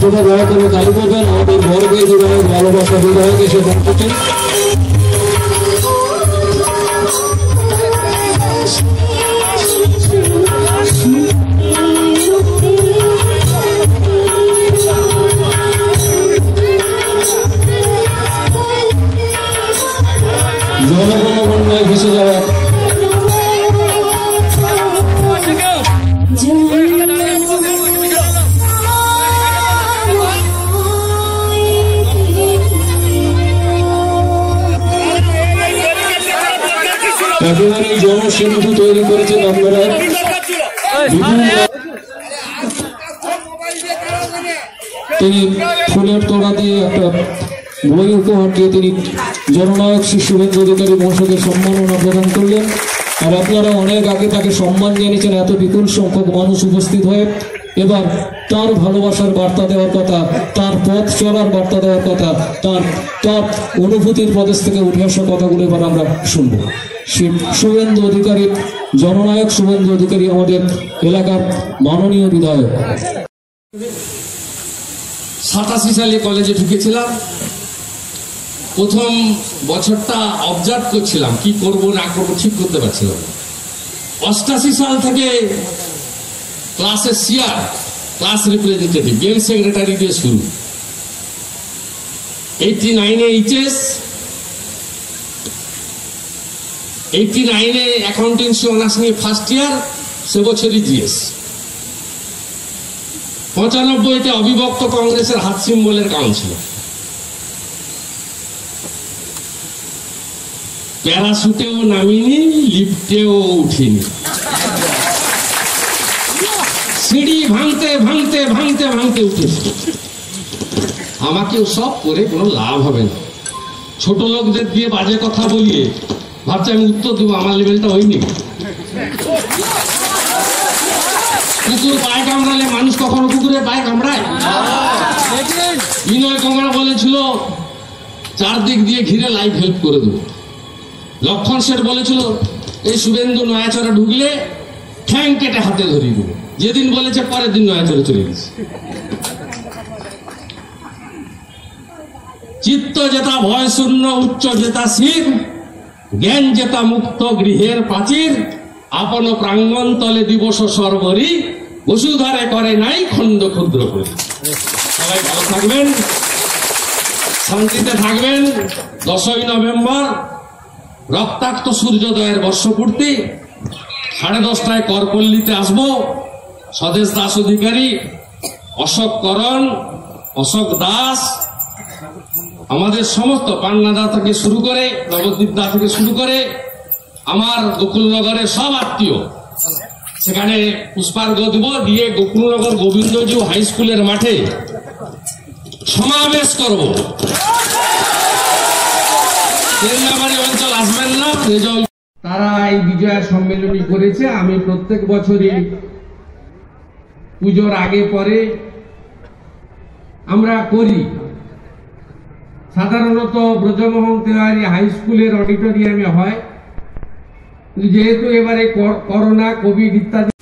সেটা দয়া করে তালি করবেন। আমাদের বড়দের বিধায়ক, ভালোবাসা বিধায়ক এসে পৌঁছেছেন। জনগণমন্ডলে ভেসে যাওয়া একেবারে জনসেতু তৈরি করেছেন আপনারা। তিনি ফুলের তোড়া দিয়ে একটা বই উপহার দিয়ে তিনি জননায়ক শ্রী শুভেন্দু অধিকারী মহাশয়কে সম্মাননা প্রদান করলেন। আর আপনারা অনেক আগে তাকে সম্মান জানিয়েছেন। এত বিপুল সংখ্যক মানুষ উপস্থিত হয়ে এবার তার ভালোবাসার বার্তা দেওয়ার কথা, তার পথ চলার বার্তা দেওয়ার কথা, তার অনুভূতির প্রদেশ থেকে উঠে আসা কথাগুলো এবার আমরা শুনব। শুভেন্দু অধিকারী, জননায়ক শুভেন্দু অধিকারী আমাদের এলাকার মাননীয় বিধায়ক। 87 সালে কলেজে ঢুকেছিলাম। প্রথম বছরটা অবজার্ভ করছিলাম, কি করব না করবো ঠিক করতে পারছিলাম। 88 সাল থেকে ক্লাসের CR, class representative, game secretary দিয়ে শুরু। 89-এ এইচএস, 89-এ অ্যাকাউন্টেন্সি অনার্স নিয়ে ফার্স্ট ইয়ার, সে বছরই জিএস। 95-তে অবিভক্ত কংগ্রেসের হাত সিম্বলের কাউন্সিলর। প্যারাশুটেও নামিনি, লিফটেও উঠিনি। সিঁড়ি ভাঙতে ভাঙতে ভাঙতে ভাঙতে উঠেছি। আমাকেও সব করে কোনো লাভ হবে না। ছোট লোকদের দিয়ে বাজে কথা বলিয়ে ভাবছি আমি উত্তর দেবো, আমার লেভেলটা হয়নি। কুকুর পায়ে কামড়ালে মানুষ কখনো কুকুরের পায়ে কামড়ায়? বিনয় কমলা বলেছিল চারদিক দিয়ে ঘিরে লাইফ হেল্প করে দেবো। লক্ষণ শেঠ বলেছিল এই শুভেন্দু নয়াচরে ঢুকলে ঠ্যাং কেটে হাতে ধরিয়ে দেবো। যেদিন বলেছে পরের দিন নয়াচরে চলে গেছে। চিত্ত যেতা ভয় শূন্য, উচ্চ যেতা শির, জ্ঞান যেতা মুক্ত গৃহের প্রাচীর, আপন প্রাঙ্গণ তলে দিবস সর্বরি, বসুধারে করে নাই খণ্ড ক্ষুদ্র করি। সবাই ভালো থাকবেন, শান্তিতে থাকবেন। 10ই নভেম্বর রক্তাক্ত সূর্যোদয়ের বর্ষপূর্তি। 10:30টায় করপল্লীতে আসবো। স্বদেশ দাস অধিকারী, অশোক করণ, অশোক দাস, আমাদের সমস্ত পান্নাদা থেকে শুরু করে নবদ্বীপ দা থেকে শুরু করে আমার গোকুলনগরের সব আত্মীয় সেখানে পুষ্পার্ঘ্য দেব, দিয়ে গোকুলনগর গোবিন্দজিউ হাই স্কুলের মাঠে সমাবেশ করব। অঞ্চল আসবেন না, তারা এই বিজয়া সম্মেলনী করেছে। আমি প্রত্যেক বছরই পুজোর আগে পরে আমরা করি। সাধারণত ব্রজমোহন তিওয়ারি হাই স্কুলের অডিটোরিয়ামে হয়, যেহেতু এবারে করোনা, কোভিড ইত্যাদি